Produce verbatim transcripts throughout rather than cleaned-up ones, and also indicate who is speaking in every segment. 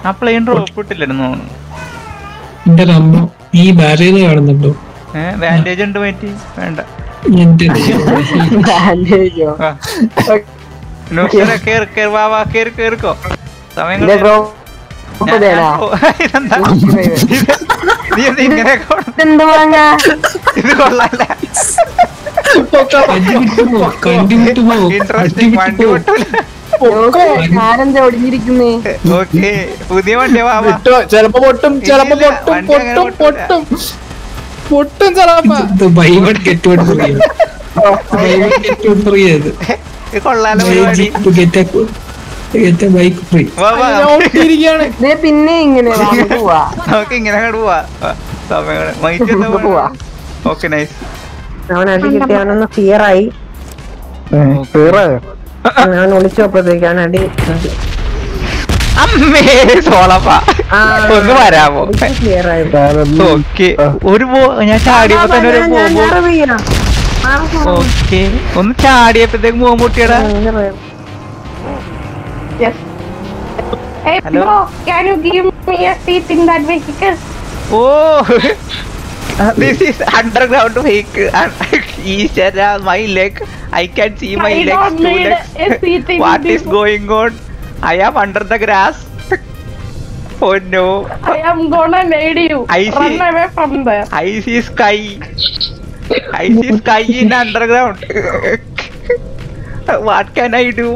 Speaker 1: ആ plain drop ഇട്ടില്ലായിരുന്നു.
Speaker 2: എന്റെ അമ്മ ഈ ബാരേജ് കാണുന്നുണ്ടോ?
Speaker 1: ഏഹ് ബാൻഡേജ് ഉണ്ട് പറ്റി വേണ്ട. കേറിക്കോ സമയം ഇത് കൊള്ളാല്ല. ഇൻട്രസ്റ്റിംഗ് വണ്ടി പൊട്ടൂല. ഓക്കെ പുതിയ വണ്ടി
Speaker 3: ചെലപ്പോ പൊട്ടും ചിലപ്പോ പൊട്ടും പൊട്ടും പൊട്ടും പൊട്ടും ചിലപ്പോ
Speaker 1: കൊള്ളാലോ.
Speaker 4: പിന്നെ ഇങ്ങനെ
Speaker 1: നമുക്ക് ഇങ്ങനെ പോവാ. Okay nice.
Speaker 4: അവൻ അടി കിട്ടിയാണെന്ന് ഫിയറായി. ഞാൻ ഒളിച്ചപ്പോഴത്തേക്കാണ് അടി.
Speaker 1: അമ്മേ സോളപ്പ ഒന്ന് വരാമോ? ഓക്കെ ഒരു ഞാൻ ചാടിയപ്പോ തന്നെ ഒരു ഓക്കെ ഒന്ന് ചാടിയപ്പോഴത്തേക്ക് മോൻ പൊട്ടിയടാ. ഓ this is underground vehicle. Ishara, my leg. I can see my legs. Two legs. What is going on? I am under the grass. Oh no.
Speaker 5: I am gonna need you.
Speaker 1: I see,
Speaker 5: run away from there.
Speaker 1: I see sky. I see sky in underground. What can I do?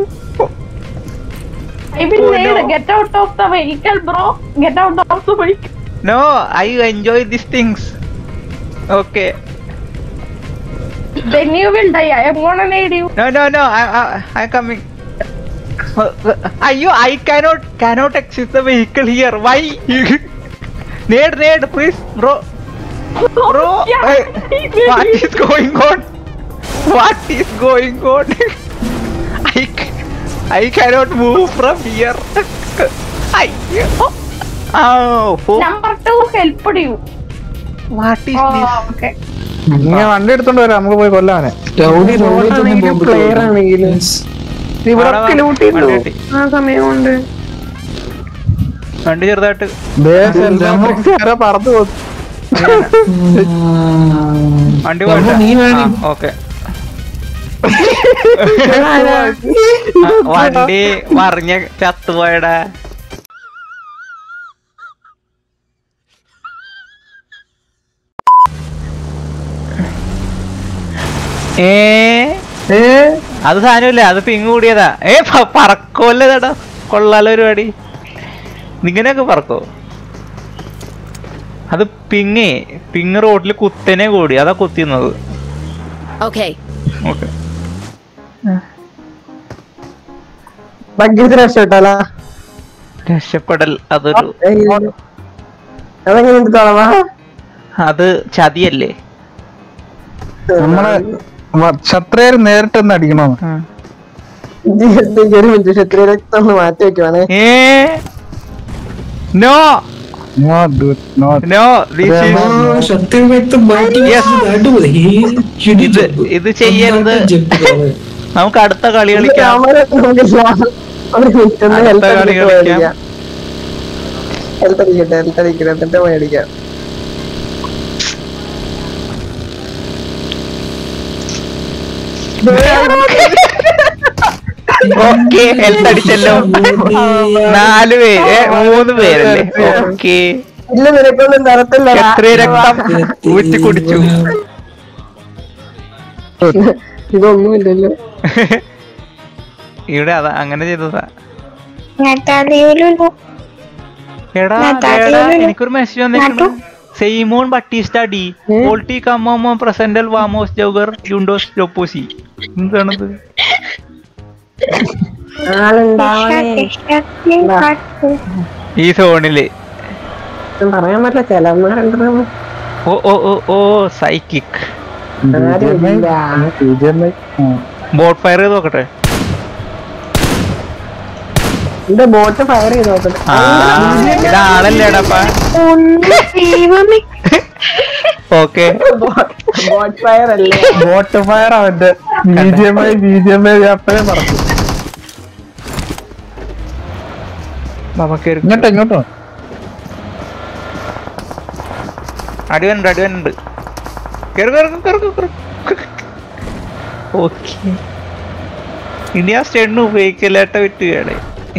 Speaker 5: I will
Speaker 1: oh,
Speaker 5: need
Speaker 1: no.
Speaker 5: Get out of the vehicle, bro. Get out of the vehicle.
Speaker 1: No, I enjoy these things. Okay.
Speaker 5: Then you will die. I am gonna need you.
Speaker 1: No, no, no. I, I, I'm coming. Ayo, I cannot, cannot exit the vehicle here. Why? Nade, nade, please, bro. Bro,
Speaker 5: Yeah,
Speaker 1: uh, what is going on? What is going on? I, I cannot move from here. I, oh, oh.
Speaker 5: Number two helped you.
Speaker 1: What is
Speaker 5: Oh,
Speaker 1: this?
Speaker 5: okay.
Speaker 3: ഇങ്ങനെ വണ്ടി എടുത്തോണ്ട് വരാം, നമുക്ക് പോയി കൊല്ലാനെ.
Speaker 4: Player ആണെങ്കിലും ഇവിടൊക്കെ loot ചെയ്തു ആ സമയം കൊണ്ട്.
Speaker 1: വണ്ടി ചെറുതായിട്ട്
Speaker 3: പറന്നു പോകും.
Speaker 1: വണ്ടി ഓക്കെ. വണ്ടി മറിഞ്ഞ ചത്തുപോയടാ. ഏ അത് സാധനമില്ല, അത് പിങ് കൂടിയതാ. ഏ പറക്കോല്ലേ ചേട്ടാ, കൊള്ളാലോ പരിപാടി. ഇങ്ങനെയൊക്കെ പറക്കോ? അത് പിങ്ങേ പിങ് റോഡിൽ കുത്തനെ കൂടി, അതാ കുത്തിയുന്നത്. ഓക്കെ രക്ഷപ്പെടൽ അതൊരു അത് ചതിയല്ലേ.
Speaker 3: നമ്മളെ ക്ഷത്രിയർ നേരിട്ടൊന്ന് അടിക്കണോ?
Speaker 4: മാറ്റി വെക്കുവാണ്.
Speaker 1: No
Speaker 3: No, dude, no.
Speaker 1: No, this is ഇത് ചെയ്യരുത്. നമുക്ക് അടുത്ത കളി കളിക്കാം. അടുത്ത കളി കളിക്കാം. ഓക്കെ ഹെൽത്ത് അടിച്ചല്ലോ. നാല് പേര് മൂന്ന് പേരല്ലേ? ഓക്കെ എത്ര രക്തം ഊറ്റി കുടിച്ചു.
Speaker 4: ഇതൊന്നുമില്ലല്ലോ
Speaker 1: ഇവിടെ അതാ അങ്ങനെ ചെയ്തതാ. എടാ എനിക്കൊരു മെസ്സേജ് വന്നിട്ടുണ്ട്. സെയ്മോൺ ബട്ടീസ്റ്റ ഡി വോൾട്ടി കമ്മോമോ പ്രസന്റൽ വാമോസ് ജൗഗർ യുണ്ടോസ് ജോപ്പോസി. എന്താണത്? ഈ സോണില്
Speaker 4: പറയാൻ പറ്റില്ല ചിലന്മാരുണ്ടോ.
Speaker 1: ഓ ഓ ഓ ഓ സൈക്കിക് ബോട്ട് ഫയർ ചെയ്ത് നോക്കട്ടെ.
Speaker 4: ബോട്ട് ഫയർ ചെയ്ത് നോക്കട്ടെ.
Speaker 1: ഇതാണല്ലേടപ്പാ. ഓക്കെ
Speaker 4: ബോട്ട് ഫയർ അല്ലേ?
Speaker 3: ബോട്ട് ഫയർ അവന്റെ ബിജിഎംഐ ബിജിഎംഐ അപ്പഴേ പറഞ്ഞു. ഇങ്ങോട്ടോ ഇങ്ങോട്ടോ
Speaker 1: അടിവനുണ്ട് അടിവനുണ്ട് കേറി കേറി കേറി ഓക്കെ ഇനി ആ സ്റ്റെണ്ണ് ഉപയോഗിക്കലാട്ട വിട്ടുകയാണ്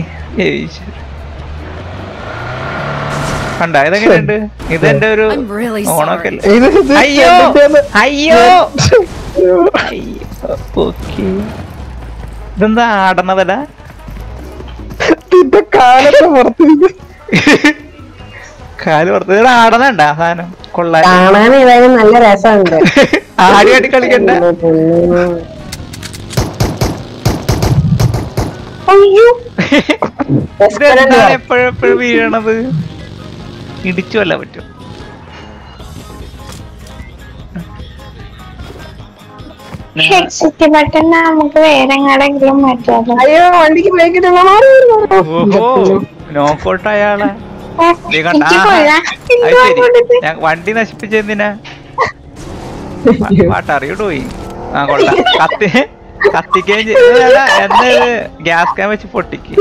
Speaker 1: കണ്ട ഇതെങ്ങനെയുണ്ട് ഇതെന്റെ ഒരു ഓണൊക്കെ അയ്യോ അയ്യോ അയ്യോ ഓക്കെ ഇതെന്താ ആടണതടാ
Speaker 3: കാലൊക്കെ പുറത്ത്
Speaker 1: കാല് പുറത്ത് ഇവിടെ ആടണണ്ട സാധനം കൊള്ളാൻ
Speaker 4: കാണാൻ ഏതായാലും നല്ല രസമുണ്ട്.
Speaker 1: ആടി ആടി കളിക്കണ്ട എപ്പോഴും എപ്പോഴും വീഴണത് ഇടിച്ചു വല്ല പറ്റും.
Speaker 6: നമുക്ക് വേറെ എങ്ങടെങ്കിലും മാറ്റാം.
Speaker 4: അയ്യോ വണ്ടിക്ക് ബ്രേക്ക്
Speaker 1: നോക്കോട്ടെ അയാളെ ഞാൻ വണ്ടി നശിപ്പിച്ചെന്തിനാ പാട്ടറിയോട്ട് പോയി. ആ കൊള്ളാം കത്തി കത്തിക്കുകയും ചെയ്ത എന്നത് ഗ്യാസ് കാൻ വെച്ച് പൊട്ടിക്ക്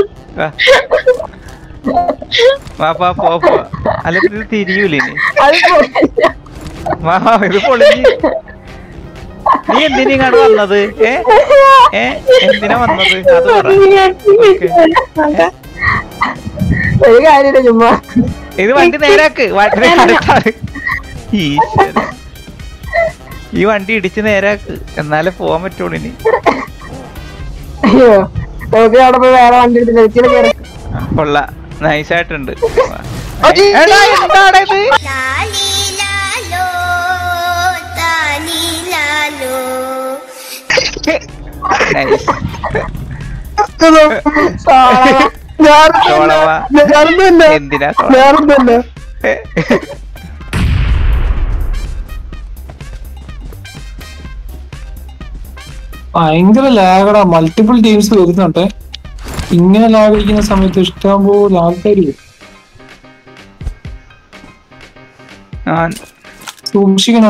Speaker 1: വാ പോ പോ അല്ല ഇത് തിരിയൂല ഇനി വാ ഇത് പൊളിഞ്ഞ് നീ എന്തിനാണ് വന്നത് ഏ ഏ എന്തിനാ വന്നത് അത് പറ.
Speaker 4: ഒരു കാര്യമില്ല ചുമ്മാ
Speaker 1: ഇത് വണ്ടി നേരാക്ക് വണ്ടി അടുത്താണ് ഈശ്വര ഈ വണ്ടി ഇടിച്ച് നേരാക്ക് എന്നാലേ പോവാൻ പറ്റുള്ളൂ ഇനി.
Speaker 4: അയ്യോ നമുക്ക് അവിടെ പോയി വേറെ വണ്ടി എടുത്തില്ല
Speaker 1: കൊള്ള നൈസായിട്ടുണ്ട്. എന്തിനാ
Speaker 2: ഭയങ്കര ലാഗടാ. മൾട്ടിപ്പിൾ ടീംസ് വരുന്നുണ്ട്. ഇങ്ങനെ ലാഗ് അടിക്കുന്ന സമയത്ത് ഇഷ്ടം പോലെ ആൾക്കാർ വരും. സൂക്ഷിക്കണം.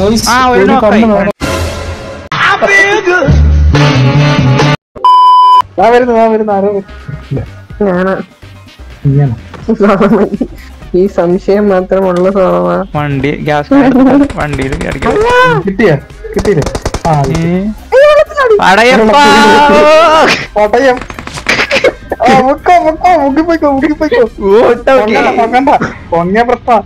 Speaker 4: ഈ സംശയം മാത്രമുള്ള സ്വഭാവ
Speaker 1: വണ്ടി ഗ്യാസ് വണ്ടിയിൽ
Speaker 3: കിട്ടിയാ കിട്ടിയില്ലേ പടയം മുക്കിപ്പോയിക്കോ മുക്കിപ്പോയിക്കോ പൊങ്ങിയ പ്രശ്ന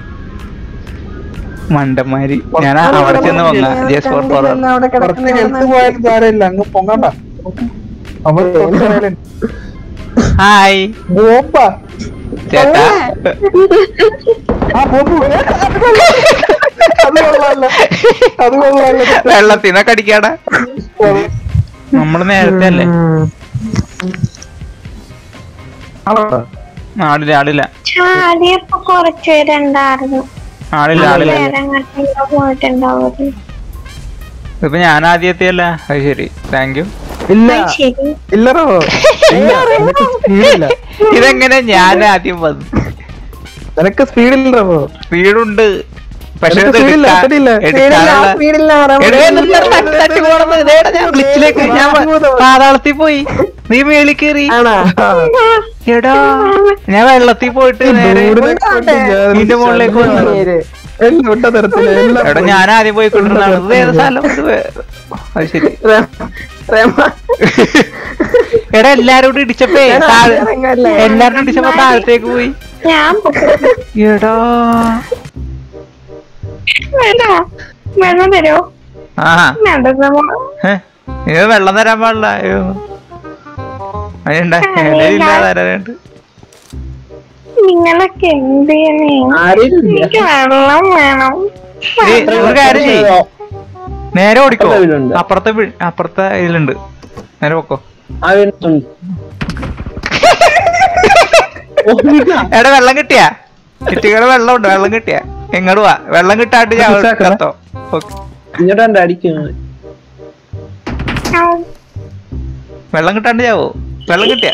Speaker 1: മണ്ടന്മാരി. ഞാൻ അവിടെ ചെന്ന് പൊങ്ങ ജസ്റ്റ് ഫോർ ഫോർ
Speaker 3: പുറത്ത് ഹെൽത്ത് പോയാലും സാരമില്ല അങ്ങ് പൊങ്ങണ്ട.
Speaker 1: ഹായ്
Speaker 3: ബോംബാ
Speaker 1: ചേട്ടാ
Speaker 3: അത് കൊള്ളാല്ല
Speaker 1: വെള്ളത്തിനെ കടിക്കാടാ. നമ്മള് നേരത്തെ അല്ലേ ആടില്ല ആടില്ല
Speaker 6: ചാടിയപ്പോ കുറച്ചു പേരുണ്ടായിരുന്നു.
Speaker 1: ആളില്ല ആളില്ല
Speaker 6: പോയിട്ടുണ്ടാവും.
Speaker 1: ഇപ്പൊ ഞാൻ ആദ്യം എത്തിയല്ല. അത് ശരി താങ്ക് യു.
Speaker 3: ഇല്ല ഇല്ലറോ സ്പീഡില്ല.
Speaker 1: ഇതെങ്ങനെ ഞാൻ ആദ്യം വന്നു?
Speaker 3: നിനക്ക് സ്പീഡില്ലറോ?
Speaker 1: സ്പീഡുണ്ട് പക്ഷെ പാതാളത്തിൽ പോയി. നീ മേളിൽ കയറി. എടാ ഞാൻ വെള്ളത്തിൽ പോയിട്ട് നേരെ നിന്റെ മുകളിലേക്ക് വന്നു. എടാ ഞാൻ ആദ്യം പോയിക്കൊണ്ടിരുന്നാണ്. ഇത് ഏത് സ്ഥലം? അത് ശരി. എടാ എല്ലാരും കൂടി ഇടിച്ചപ്പേ എല്ലാരും ഇടിച്ചപ്പോ താഴത്തേക്ക് പോയി. എടാ
Speaker 6: വെള്ളം തരോ?
Speaker 1: ആ ഇത് വെള്ളം തരാൻ പാടില്ല. അതിനുണ്ട്
Speaker 6: നിങ്ങളൊക്കെ എന്ത് ചെയ്യണേ? എനിക്ക് വെള്ളം വേണം.
Speaker 1: ഒരു കാര്യം ചെയ്യ്, നേരെ ഓടിക്കോ. അപ്പുറത്തെ അപ്പുറത്തെ ഇതിലുണ്ട്, നേരെ പൊക്കോ. എടാ വെള്ളം കിട്ടിയാ? ചുറ്റികള് വെള്ളം ഉണ്ട്. വെള്ളം കിട്ടിയാ? എങ്ങോട്ട് പോവാ? വെള്ളം കിട്ടാണ്ട് ഞാൻ കത്തോ. വെള്ളം കിട്ടാണ്ട് ചാവോ? വെള്ളം കിട്ടിയാ?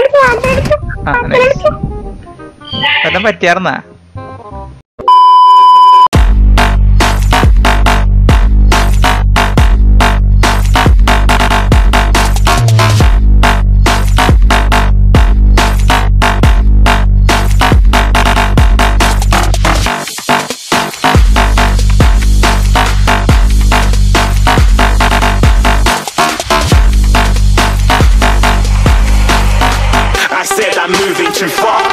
Speaker 1: വെള്ളം പറ്റിയാർന്നാ?
Speaker 7: I'm moving too far.